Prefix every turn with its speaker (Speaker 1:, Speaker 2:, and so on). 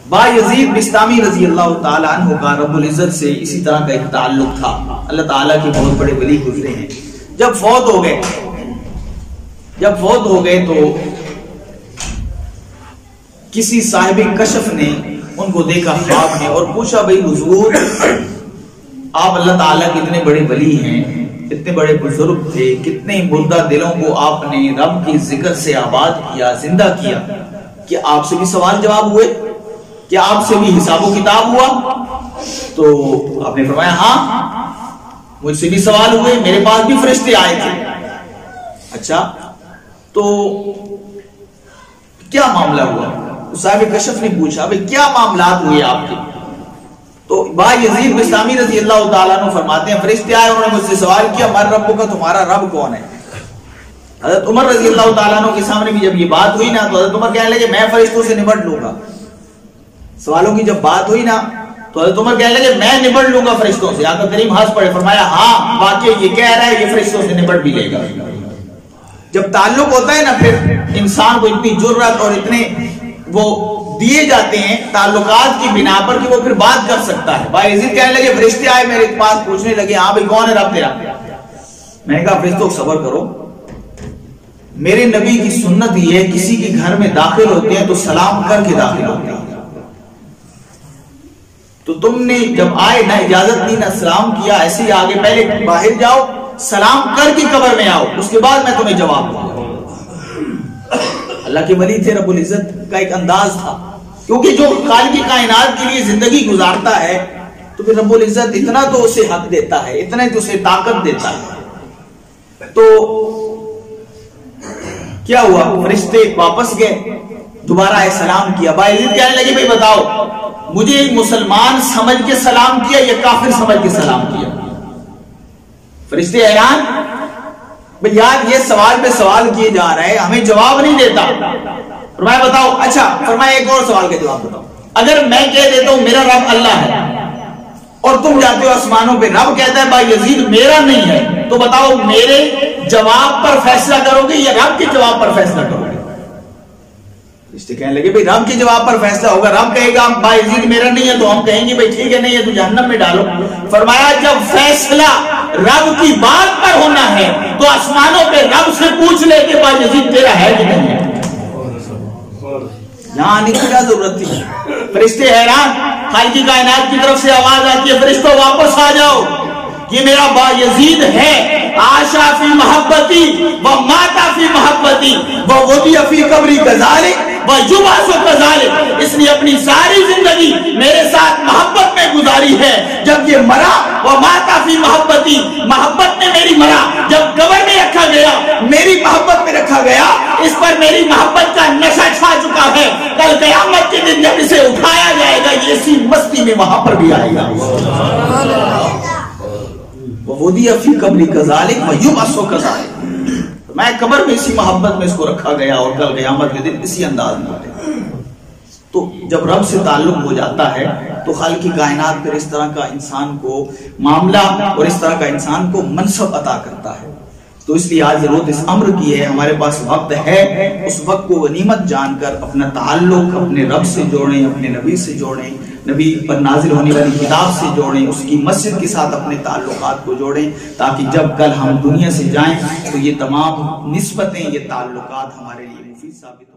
Speaker 1: बायजीद बिस्तामी रजी अल्लाह ताला अन्हु का रब्बुल इज्जत से इसी तरह का एक ताल्लुक था। अल्लाह ताला के बहुत बड़े वली गुजरे हैं। जब फौत हो गए तो किसी साहिब कशफ ने उनको देखा ख्वाब में और पूछा, भाई हुजूर आप अल्लाह ताला के इतने बड़े वली हैं, इतने बड़े बुजुर्ग थे, कितने मुर्दा दिलों को आपने रब की जिक्र से आबाद किया, जिंदा किया, कि आपसे भी सवाल जवाब हुए, क्या आपसे भी हिसाबो किताब हुआ? तो आपने फरमाया हाँ, मुझसे भी सवाल हुए, मेरे पास भी फरिश्ते आए थे। अच्छा, तो क्या मामला हुआ? साहिब कशफ ने पूछा, भाई क्या मामलात हुए आपके? तो बायजीद बिस्तामी रजी अल्लाह ताला अन्हु फरमाते हैं, फरिश्ते आए, उन्होंने मुझसे सवाल किया, मर रब्बु का, तुम्हारा रब कौन है? हजरत उमर रजी अल्लाह ताला अन्हु के सामने भी जब ये बात हुई ना, तो हजरत उमर कहने लगे, मैं फरिश्तों से निपट लूंगा। सवालों की जब बात हुई ना, तो हजरत उमर कहने लगे, मैं निपट लूंगा फरिश्तों से। आका करीम हंस पड़े, फरमाया हाँ वाकई ये कह रहा है, ये फरिश्तों से निपट भी लेगा। जब ताल्लुक होता है ना, फिर इंसान को इतनी जुर्रत और इतने वो दिए जाते हैं ताल्लुकात की बिना पर कि वो फिर बात कर सकता है। बायजीद कहने लगे, फरिश्ते आए मेरे पास, पूछने लगे, हाँ भाई कौन है रब तेरा? मैंने कहा, फरिश्तों सब्र करो, मेरे नबी की सुन्नत ये है, किसी के घर में दाखिल होते हैं तो सलाम करके दाखिल होते हैं। तो तुमने जब आए ना, इजाजत दी ना, सलाम किया, ऐसे ही आगे पहले बाहर जाओ, सलाम करके कब्र में आओ, उसके बाद मैं तुम्हें जवाब दूंगा। अल्लाह के वली थे, रब्बुल इज्जत का एक अंदाज था, क्योंकि जो खालिक कायनात के लिए जिंदगी गुजारता है तो फिर रब्बुल इज्जत इतना तो उसे हक देता है, इतना तो उसे ताकत देता है। तो क्या हुआ, फरिश्ते वापस गए, दोबारा आए, सलाम किया। बायजीद कहने लगे, भाई बताओ, मुझे मुसलमान समझ के सलाम किया या काफिर समझ के सलाम किया? फरिश्ते हैरान, भाई यार ये सवाल पे सवाल किए जा रहे हैं, हमें जवाब नहीं देता। फरमाया बताओ। अच्छा, फरमाया एक और सवाल का जवाब बताओ, अगर मैं कह देता हूं मेरा रब अल्लाह है और तुम जाते हो आसमानों पे, रब कहता है बायजीद मेरा नहीं है, तो बताओ मेरे जवाब पर फैसला करोगे या रब के जवाब पर फैसला करोगे? इससे कहने लगे, भाई रब के जवाब पर फैसला होगा। रब कहेगा बायजीद मेरा नहीं है, तो हम कहेंगे भाई ठीक है, नहीं है तो जहन्नम में डालो। फरमाया जब फैसला रब की बात पर होना है तो आसमानों पे रब से पूछ ले कि बायजीद तेरा है कि नहीं है। यहां आने की क्या जरूरत थी? फरिश्ते हैरान, खालिक कायनात की तरफ से आवाज आती है, फरिश्तों वापस आ जाओ, ये मेरा बायजीद है। आशा फी मोहब्बती व माता फी मोहब्बती व वदिया फी कब्री कज़ालिक व युबासु कज़ालिक, इसने अपनी सारी जिंदगी मेरे साथ मोहब्बत में गुजारी है। जब ये मरा, व माता फी मोहब्बती, मोहब्बत में मेरी मरा, जब कब्र में रखा गया, मेरी मोहब्बत में रखा गया, इस पर मेरी मोहब्बत का नशा छा चुका है। कल क़यामत के दिन जब इसे उठाया जाएगा, ये इसी मस्ती में वहां पर भी आएगा। फी कब्री कज़ालिक व युबासु कज़ालिक, मैं कब्र में इसी मोहब्बत में इसको रखा गया और कल क़यामत के दिन इसी अंदाज में उठेगा। तो जब रब से ताल्लुक हो जाता है तो खालिक कायनात फिर इस तरह का इंसान को मामला और इस तरह का इंसान को मनसब अता करता है। तो इसलिए आज जरूरत इस अम्र की है, हमारे पास वक्त है, उस वक्त को गनीमत जानकर अपना ताल्लुक अपने रब से जोड़ें, अपने नबी से जोड़ें, नबी पर नाजिल होने वाली किताब से जोड़ें, उसकी मस्जिद के साथ अपने ताल्लुकात को जोड़ें, ताकि जब कल हम दुनिया से जाएं तो ये तमाम निस्बतें, ये ताल्लुकात हमारे लिए मुफीद साबित